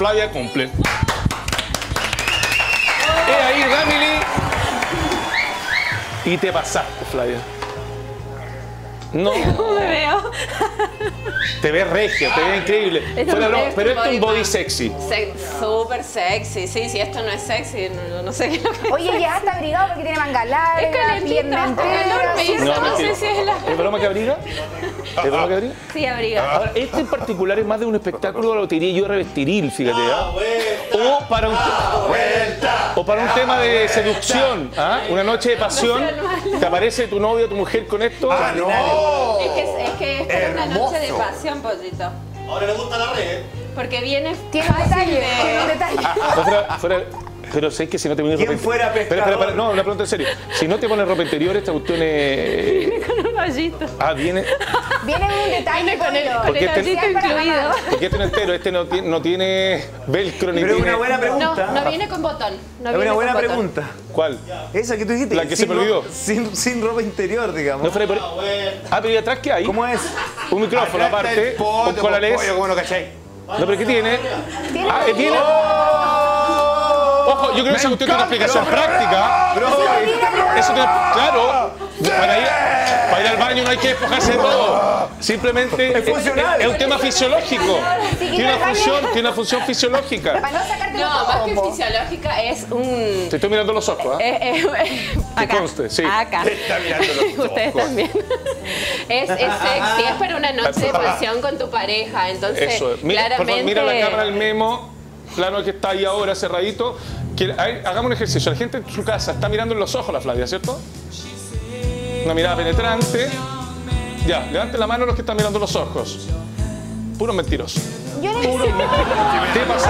Flavia cumple. Ahí, Ramily. Y te pasaste, Flavia. No. ¿Cómo me veo? Te ves regia, te ves increíble. Fuera broma, pero esto es un body sexy. Súper sexy. Sí, si esto no es sexy, no sé qué es lo que Oye, ya está abrigado porque tiene manga larga, es calentito, no sé si es la... ¿Es broma que abriga? ¿Es broma que abriga? Sí, abriga. Ahora, este en particular es más de un espectáculo, lo diría yo, revestiril, fíjate, ¿ah? O para un tema de seducción, ¿ah? Una noche de pasión, te aparece tu novio, tu mujer con esto. ¡Ah, no! Es que es para una noche de pasión, Pollito. Ahora le gusta la red. Porque viene Tiene un fácil detalle, de... tiene un detalle. Pero sé que si no te pones ¿Quién fuera pescador? Espera, no, una pregunta en serio. Si no te pones ropa interior, esta cuestión es... Viene con un gallito. Ah, viene... Viene un detalle. Viene con el Porque gallito incluido. Porque este no es entero, este no tiene velcro ni Pero es tiene... una buena pregunta. No viene con botón. No Es viene una con buena botón. pregunta. ¿Cuál? Esa que tú dijiste. La que se me olvidó. Sin ropa interior, digamos. No, pero ¿y atrás qué hay? ¿Cómo es? Un micrófono aparte, con colales. ¿Cómo lo cachai? No, pero ¿qué tiene? Ah, tiene... Ojo, yo creo que esa cuestión tiene una explicación práctica. Eso tiene... Claro, para ir al baño no hay que despojarse de todo. Simplemente Es funcional. es un tema fisiológico. Tiene una función fisiológica. Para no sacarte No, los más que ojos. fisiológica es un... Te estoy mirando los ojos, ¿ah? Acá. conste, sí. Acá. Está mirando los Ustedes ojos. también. Es sexy, es para una noche de pasión con tu pareja. Entonces, Eso es. Mira, por claramente... favor, mira la cámara del memo, plano que está ahí ahora cerradito. Hagamos un ejercicio. La gente en su casa está mirando en los ojos a la Flavia, ¿cierto? Una mirada penetrante. Ya, levanten la mano los que están mirando los ojos. Puros mentirosos. Yo no Puros mentirosos. ¿Qué pasó?